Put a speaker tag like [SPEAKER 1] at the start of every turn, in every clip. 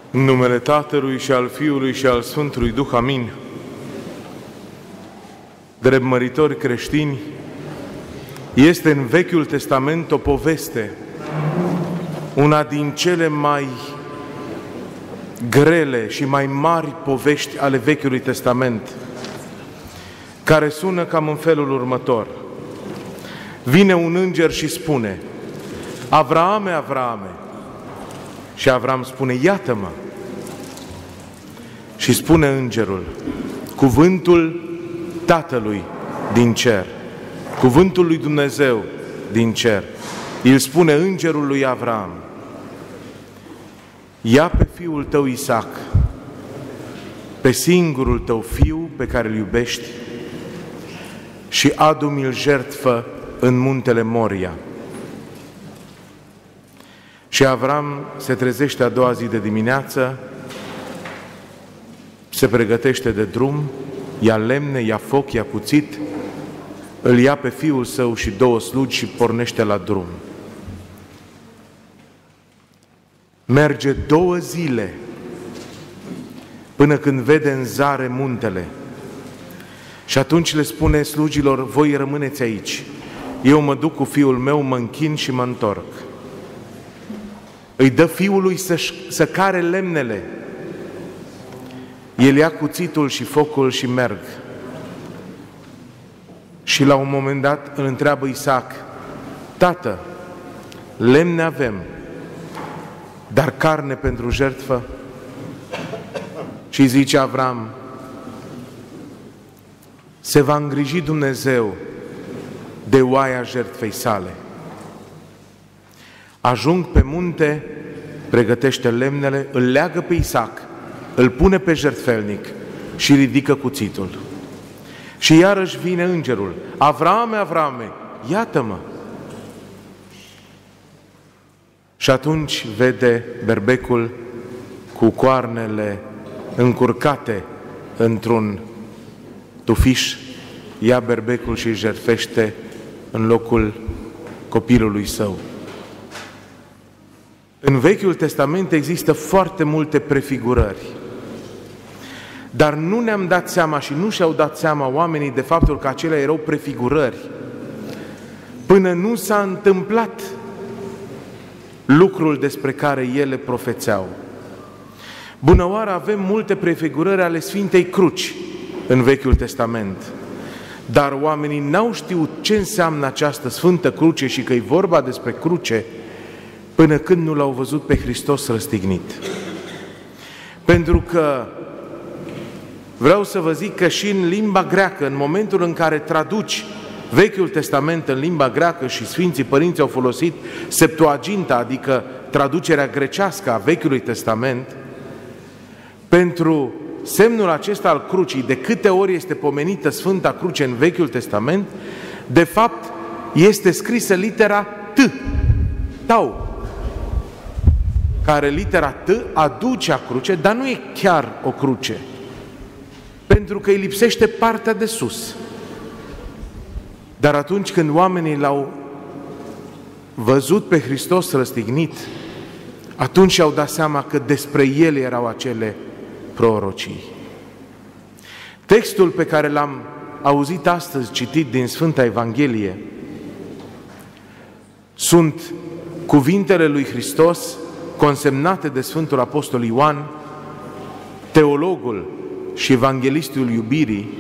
[SPEAKER 1] În numele Tatălui și al Fiului și al Sfântului Duh, amin. Drept măritori creștini, este în Vechiul Testament o poveste, una din cele mai grele și mai mari povești ale Vechiului Testament, care sună cam în felul următor. Vine un înger și spune: Avraame, Avraame. Și Avram spune: iată-mă. Și spune îngerul, cuvântul Tatălui din cer, cuvântul lui Dumnezeu din cer, îl spune îngerul lui Avram: ia pe fiul tău Isaac, pe singurul tău fiu pe care îl iubești, și adu-mi-l jertfă în muntele Moria. Și Avram se trezește a doua zi de dimineață, se pregătește de drum, ia lemne, ia foc, ia cuțit, îl ia pe fiul său și 2 slugi și pornește la drum. Merge 2 zile până când vede în zare muntele. Și atunci le spune slugilor: voi rămâneți aici, eu mă duc cu fiul meu, mă închin și mă întorc. Îi dă fiului să care lemnele. El ia cuțitul și focul și merg. Și la un moment dat îl întreabă Isaac: tată, lemne avem, dar carne pentru jertfă? Și zice Avram: se va îngriji Dumnezeu de oaia jertfei sale. Ajung pe munte, pregătește lemnele, îl leagă pe Isaac, îl pune pe jertfelnic și ridică cuțitul. Și iarăși vine îngerul: Avraame, Avraame, iată-mă! Și atunci vede berbecul cu coarnele încurcate într-un tufiș, ia berbecul și îl jertfește în locul copilului său. În Vechiul Testament există foarte multe prefigurări, dar nu ne-am dat seama și nu și-au dat seama oamenii de faptul că acelea erau prefigurări până nu s-a întâmplat lucrul despre care ele profețeau. Bunăoară, avem multe prefigurări ale Sfintei Cruci în Vechiul Testament, dar oamenii n-au știut ce înseamnă această Sfântă Cruce și că e vorba despre cruce până când nu l-au văzut pe Hristos răstignit. Pentru că vreau să vă zic că și în limba greacă, în momentul în care traduci Vechiul Testament în limba greacă, și Sfinții Părinți au folosit Septuaginta, adică traducerea grecească a Vechiului Testament, pentru semnul acesta al crucii, de câte ori este pomenită Sfânta Cruce în Vechiul Testament, de fapt este scrisă litera T, tau, care litera T aduce a cruce, dar nu e chiar o cruce, pentru că îi lipsește partea de sus. Dar atunci când oamenii l-au văzut pe Hristos răstignit, atunci și-au dat seama că despre El erau acele prorocii. Textul pe care l-am auzit astăzi citit din Sfânta Evanghelie sunt cuvintele lui Hristos consemnate de Sfântul Apostol Ioan, teologul și evanghelistul iubirii,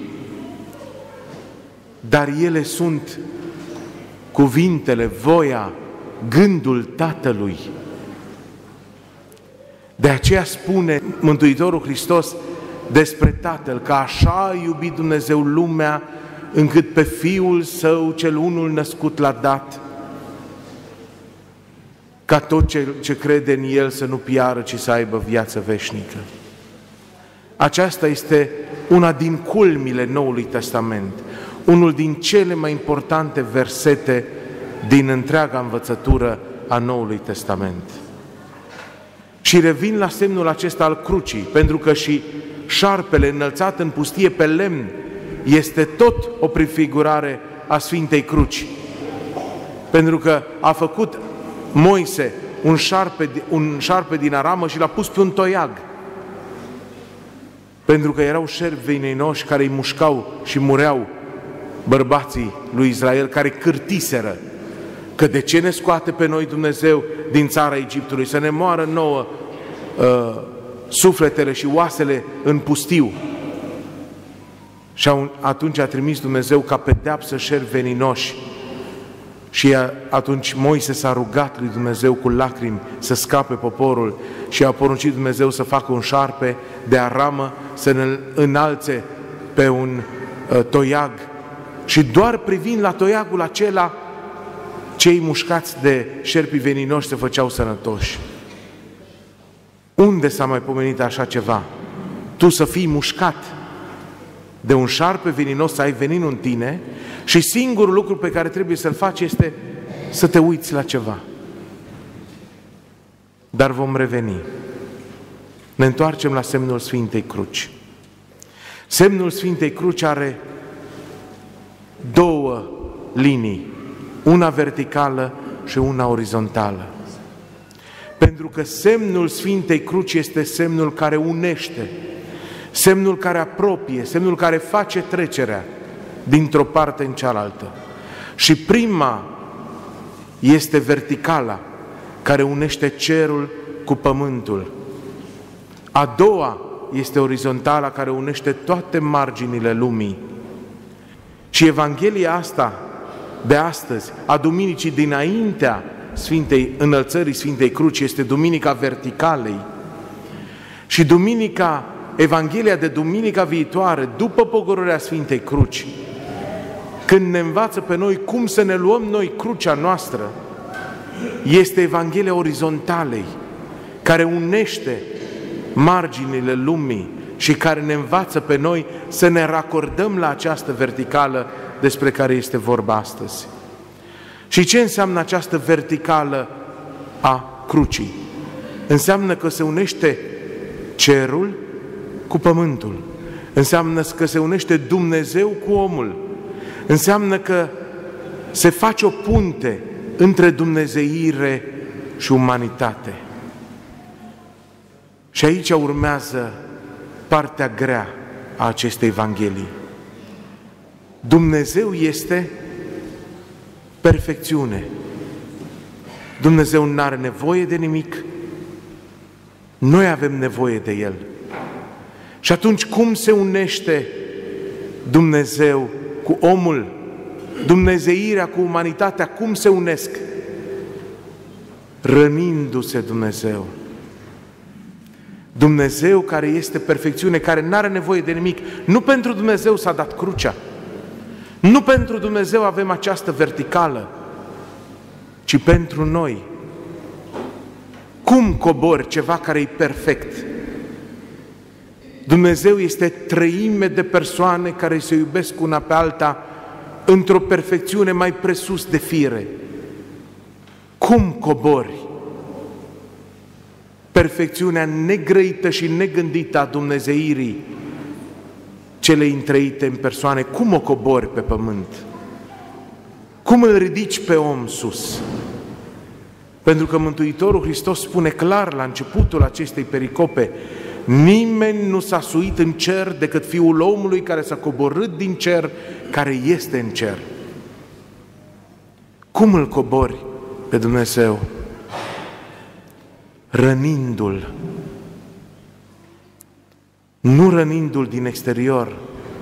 [SPEAKER 1] dar ele sunt cuvintele, voia, gândul Tatălui. De aceea spune Mântuitorul Hristos despre Tatăl că așa a iubit Dumnezeu lumea încât pe Fiul Său cel unul născut l-a dat, ca tot ce crede în El să nu piară, ci să aibă viață veșnică. Aceasta este una din culmile Noului Testament, unul din cele mai importante versete din întreaga învățătură a Noului Testament. Și revin la semnul acesta al crucii, pentru că și șarpele înălțat în pustie pe lemn este tot o prefigurare a Sfintei Cruci. Pentru că a făcut Moise un șarpe din aramă și l-a pus pe un toiag. Pentru că erau șerpi veninoși care îi mușcau și mureau bărbații lui Israel, care cârtiseră că de ce ne scoate pe noi Dumnezeu din țara Egiptului, să ne moară nouă sufletele și oasele în pustiu. Și atunci a trimis Dumnezeu ca pedeapsă șerpi veninoși. Și atunci Moise s-a rugat lui Dumnezeu cu lacrimi să scape poporul și a poruncit Dumnezeu să facă un șarpe de aramă, să ne înalțe pe un toiag. Și doar privind la toiagul acela, cei mușcați de șerpii veninoși se făceau sănătoși. Unde s-a mai pomenit așa ceva? Tu să fii mușcat de un șarpe veninos, să ai venin în tine și singurul lucru pe care trebuie să-l faci este să te uiți la ceva. Dar vom reveni. Ne întoarcem la semnul Sfintei Cruci. Semnul Sfintei Cruci are două linii, una verticală și una orizontală. Pentru că semnul Sfintei Cruci este semnul care unește, semnul care apropie, semnul care face trecerea dintr-o parte în cealaltă. Și prima este verticala, care unește cerul cu pământul. A doua este orizontala, care unește toate marginile lumii. Și Evanghelia asta de astăzi, a duminicii dinaintea înălțării Sfintei Cruci, este duminica verticalei. Și Evanghelia de duminica viitoare, după pogorârea Sfintei Cruci, când ne învață pe noi cum să ne luăm noi crucea noastră, este Evanghelia orizontalei, care unește marginile lumii și care ne învață pe noi să ne racordăm la această verticală despre care este vorba astăzi. Și ce înseamnă această verticală a crucii? Înseamnă că se unește cerul cu pământul. Înseamnă că se unește Dumnezeu cu omul. Înseamnă că se face o punte între dumnezeire și umanitate. Și aici urmează partea grea a acestei Evanghelii. Dumnezeu este perfecțiune. Dumnezeu nu are nevoie de nimic. Noi avem nevoie de El. Și atunci cum se unește Dumnezeu cu omul? Dumnezeirea cu umanitatea, cum se unesc? Rănindu-se Dumnezeu. Dumnezeu care este perfecțiune, care nu are nevoie de nimic. Nu pentru Dumnezeu s-a dat crucea. Nu pentru Dumnezeu avem această verticală, ci pentru noi. Cum cobori ceva care e perfect? Dumnezeu este treime de persoane care se iubesc una pe alta într-o perfecțiune mai presus de fire. Cum cobori perfecțiunea negrăită și negândită a dumnezeirii celei întrăite în persoane? Cum o cobori pe pământ? Cum îl ridici pe om sus? Pentru că Mântuitorul Hristos spune clar la începutul acestei pericope: nimeni nu s-a suit în cer decât Fiul omului care s-a coborât din cer, care este în cer. Cum îl cobori pe Dumnezeu? Rănindu-l. Nu rănindu-l din exterior,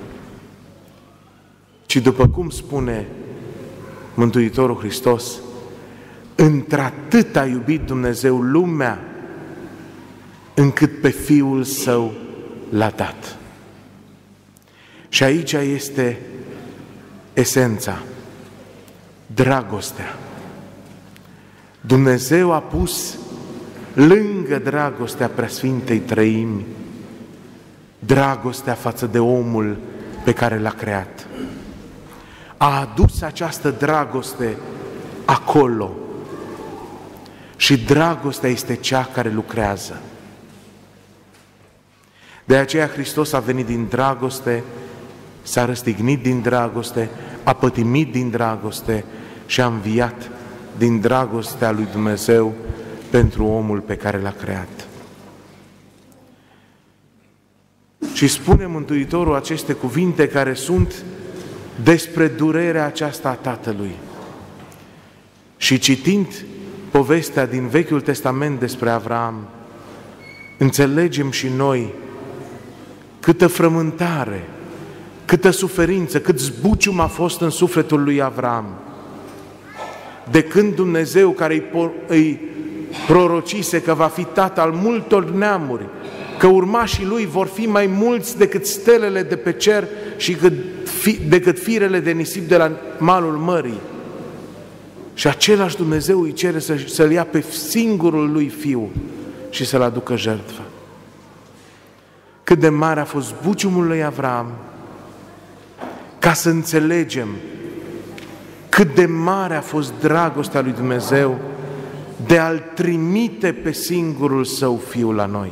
[SPEAKER 1] ci după cum spune Mântuitorul Hristos, într-atât a iubit Dumnezeu lumea, încât pe Fiul Său l-a dat. Și aici este esența, dragostea. Dumnezeu a pus lângă dragostea Preasfintei Trăimi dragostea față de omul pe care l-a creat. A adus această dragoste acolo. Și dragostea este cea care lucrează. De aceea Hristos a venit din dragoste, s-a răstignit din dragoste, a pătimit din dragoste și a înviat din dragostea lui Dumnezeu pentru omul pe care l-a creat. Și spune Mântuitorul aceste cuvinte care sunt despre durerea aceasta a Tatălui. Și citind povestea din Vechiul Testament despre Avram, înțelegem și noi câtă frământare, câtă suferință, cât zbucium a fost în sufletul lui Avram. De când Dumnezeu, care îi prorocise că va fi tată al multor neamuri, că urmașii lui vor fi mai mulți decât stelele de pe cer și decât firele de nisip de la malul mării. Și același Dumnezeu îi cere să-L ia pe singurul lui Fiu și să-L aducă jertfă. Cât de mare a fost zbuciumul lui Avram, ca să înțelegem cât de mare a fost dragostea lui Dumnezeu de a-L trimite pe singurul Său Fiu la noi.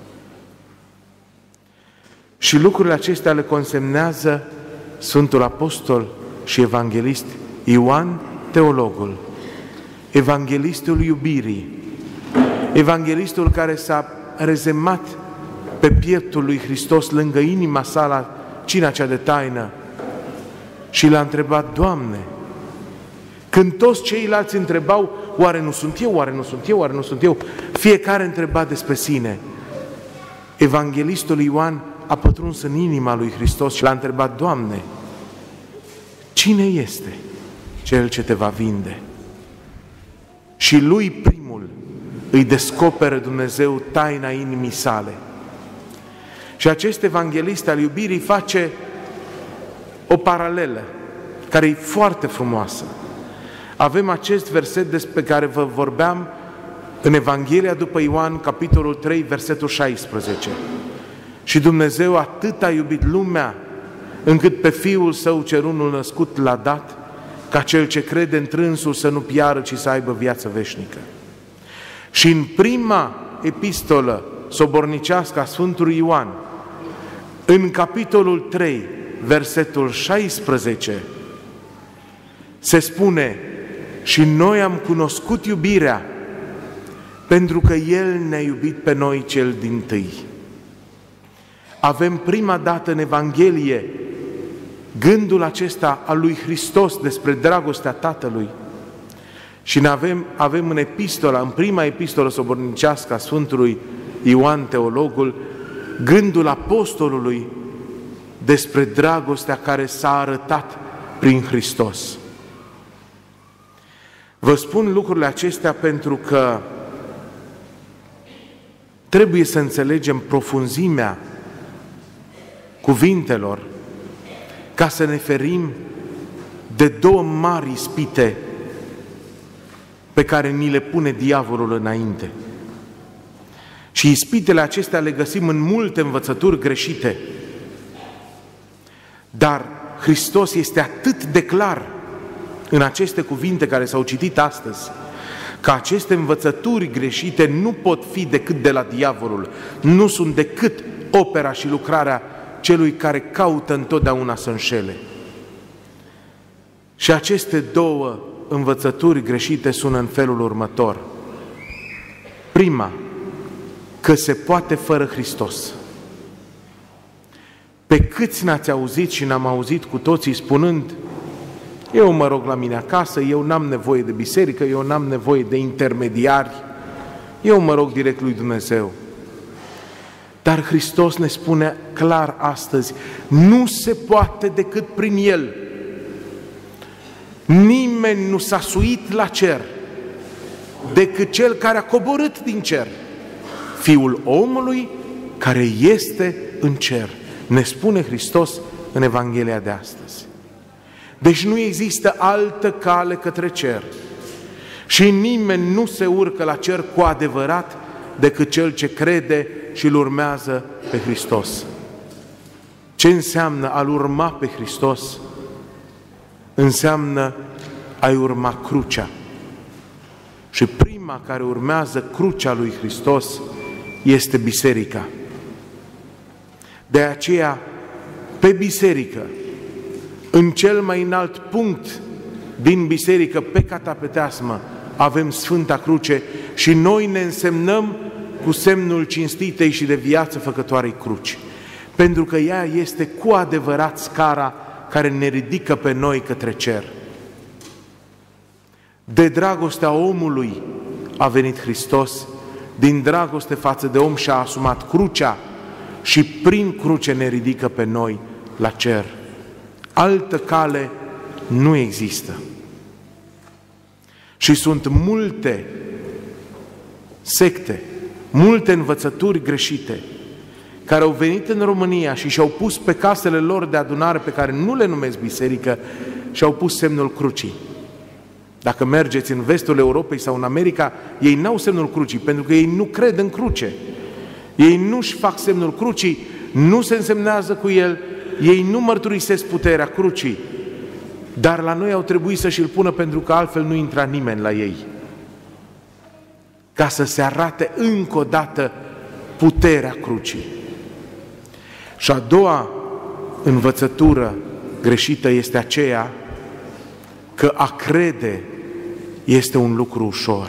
[SPEAKER 1] Și lucrurile acestea le consemnează Sfântul Apostol și Evanghelist Ioan Teologul, Evanghelistul iubirii, Evanghelistul care s-a rezemat pe pieptul lui Hristos lângă inima sa la cina cea de taină și l-a întrebat: Doamne, când toți ceilalți întrebau, oare nu sunt eu, oare nu sunt eu, oare nu sunt eu, fiecare întreba despre sine. Evanghelistul Ioan a pătruns în inima lui Hristos și l-a întrebat: Doamne, cine este Cel ce te va vinde? Și lui primul îi descoperă Dumnezeu taina inimii sale. Și acest evanghelist al iubirii face o paralelă care e foarte frumoasă. Avem acest verset despre care vă vorbeam în Evanghelia după Ioan, capitolul 3, versetul 16. Și Dumnezeu atât a iubit lumea, încât pe Fiul Său cel unul născut l-a dat, ca cel ce crede într-însul să nu piară, ci să aibă viață veșnică. Și în prima epistolă sobornicească a Sfântului Ioan, în capitolul 3, versetul 16, se spune: și noi am cunoscut iubirea, pentru că El ne-a iubit pe noi cel dintâi. Avem prima dată în Evanghelie gândul acesta al lui Hristos despre dragostea Tatălui și avem în epistola, în prima epistolă sobornicească a Sfântului Ioan Teologul, gândul apostolului despre dragostea care s-a arătat prin Hristos. Vă spun lucrurile acestea pentru că trebuie să înțelegem profunzimea cuvintelor ca să ne ferim de două mari ispite pe care ni le pune diavolul înainte. Și ispitele acestea le găsim în multe învățături greșite. Dar Hristos este atât de clar în aceste cuvinte care s-au citit astăzi, că aceste învățături greșite nu pot fi decât de la diavolul, nu sunt decât opera și lucrarea celui care caută întotdeauna să înșele. Și aceste două învățături greșite sunt în felul următor. Prima, că se poate fără Hristos. Pe câți n-ați auzit și n-am auzit cu toții spunând: eu mă rog la mine acasă, eu n-am nevoie de biserică, eu n-am nevoie de intermediari, eu mă rog direct lui Dumnezeu. Dar Hristos ne spune clar astăzi: nu se poate decât prin El. Nimeni nu s-a suit la cer decât Cel care a coborât din cer, Fiul omului care este în cer, ne spune Hristos în Evanghelia de astăzi. Deci nu există altă cale către cer și nimeni nu se urcă la cer cu adevărat decât cel ce crede și îl urmează pe Hristos. Ce înseamnă a-L urma pe Hristos? Înseamnă a-i urma crucea. Și prima care urmează crucea lui Hristos este biserica. De aceea, pe biserică, în cel mai înalt punct din biserică, pe catapeteasmă, avem Sfânta Cruce și noi ne însemnăm cu semnul cinstitei și de viață făcătoarei cruci. Pentru că ea este cu adevărat scara care ne ridică pe noi către cer. De dragostea omului a venit Hristos, din dragoste față de om și-a asumat crucea și prin cruce ne ridică pe noi la cer. Altă cale nu există. Și sunt multe secte, multe învățături greșite care au venit în România și și-au pus pe casele lor de adunare, pe care nu le numesc biserică, și-au pus semnul crucii. Dacă mergeți în vestul Europei sau în America, ei n-au semnul crucii, pentru că ei nu cred în cruce. Ei nu-și fac semnul crucii, nu se însemnează cu el, ei nu mărturisesc puterea crucii, dar la noi au trebuit să și-l pună pentru că altfel nu intra nimeni la ei. Ca să se arate încă o dată puterea crucii. Și a doua învățătură greșită este aceea că a crede este un lucru ușor.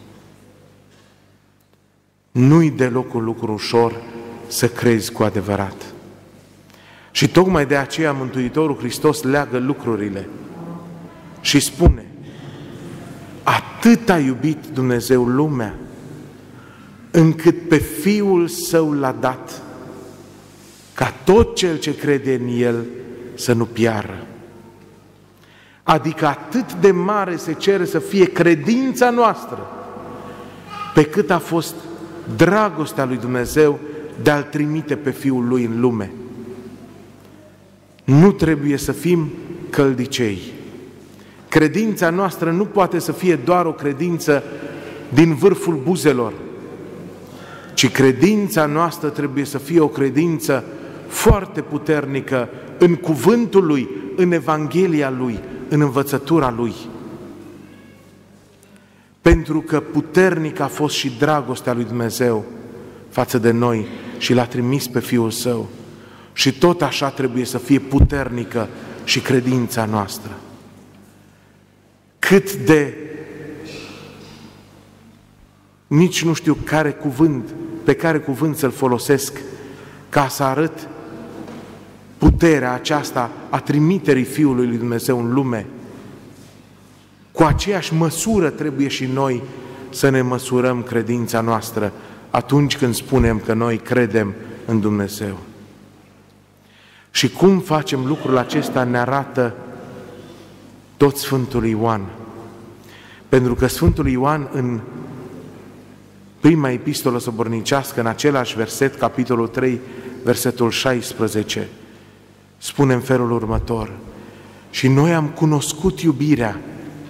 [SPEAKER 1] Nu-i deloc un lucru ușor să crezi cu adevărat. Și tocmai de aceea Mântuitorul Hristos leagă lucrurile și spune: atât a iubit Dumnezeu lumea, încât pe Fiul Său l-a dat, ca tot cel ce crede în El să nu piară. Adică atât de mare se cere să fie credința noastră, pe cât a fost dragostea lui Dumnezeu de a-L trimite pe Fiul Lui în lume. Nu trebuie să fim căldicei. Credința noastră nu poate să fie doar o credință din vârful buzelor, ci credința noastră trebuie să fie o credință foarte puternică în cuvântul Lui, în Evanghelia Lui, în învățătura Lui. Pentru că puternică a fost și dragostea lui Dumnezeu față de noi și L-a trimis pe Fiul Său. Și tot așa trebuie să fie puternică și credința noastră. Cât de, nici nu știu pe care cuvânt să-l folosesc ca să arăt puterea aceasta a trimiterii Fiului lui Dumnezeu în lume. Cu aceeași măsură trebuie și noi să ne măsurăm credința noastră atunci când spunem că noi credem în Dumnezeu. Și cum facem lucrul acesta ne arată tot Sfântul Ioan. Pentru că Sfântul Ioan în prima epistolă sobornicească, în același verset, capitolul 3, versetul 16, spune în felul următor: și noi am cunoscut iubirea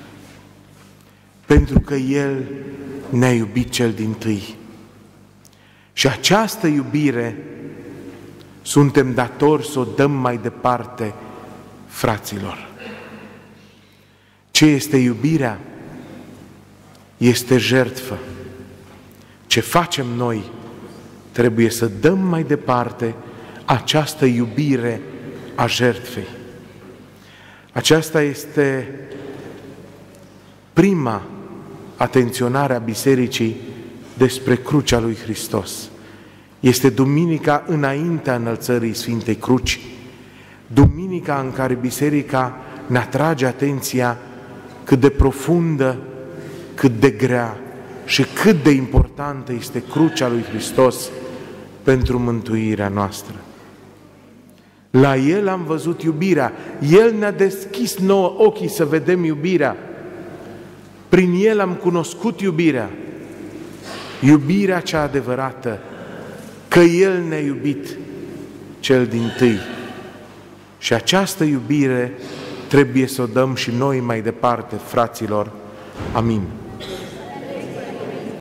[SPEAKER 1] pentru că El ne-a iubit cel dintâi. Și această iubire suntem datori să o dăm mai departe fraților. Ce este iubirea? Este jertfă. Ce facem noi? Trebuie să dăm mai departe această iubire a jertfei. Aceasta este prima atenționare a Bisericii despre crucea lui Hristos. Este duminica înaintea înălțării Sfintei Cruci, duminica în care Biserica ne atrage atenția cât de profundă, cât de grea și cât de importantă este crucea lui Hristos pentru mântuirea noastră. La El am văzut iubirea, El ne-a deschis nouă ochii să vedem iubirea, prin El am cunoscut iubirea, iubirea cea adevărată, că El ne-a iubit cel dintâi. Și această iubire trebuie să o dăm și noi mai departe, fraților. Amin.